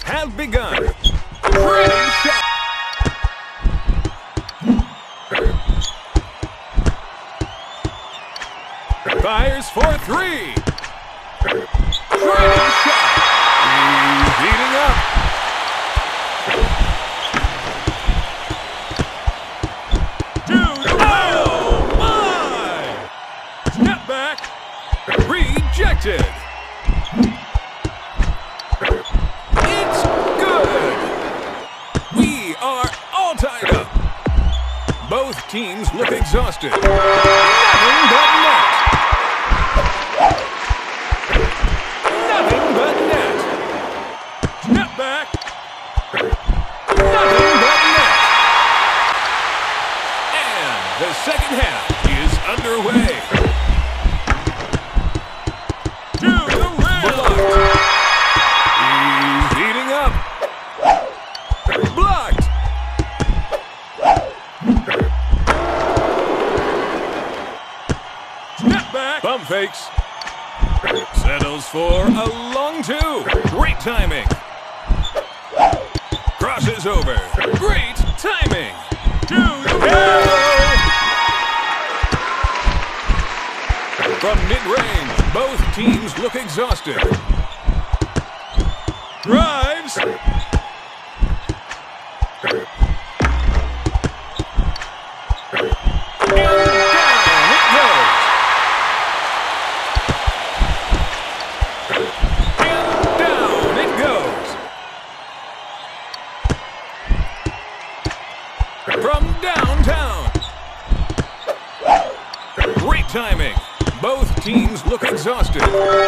have begun. Pretty shot. Fires for three. Pretty shot. He's heating up. Oh my! Step back. Rejected. It's good. We are all tied up. Both teams look exhausted. Nothing but net. Nothing but net. Step back. Nothing but net. And the second half is underway. To the rim. He's heating up. Blocked. Step back. Bump fakes. Settles for a long two. Great timing. Crosses over. Great timing. To the rim. From mid-range, both teams look exhausted. Drives. From downtown. Great timing. Both teams look exhausted.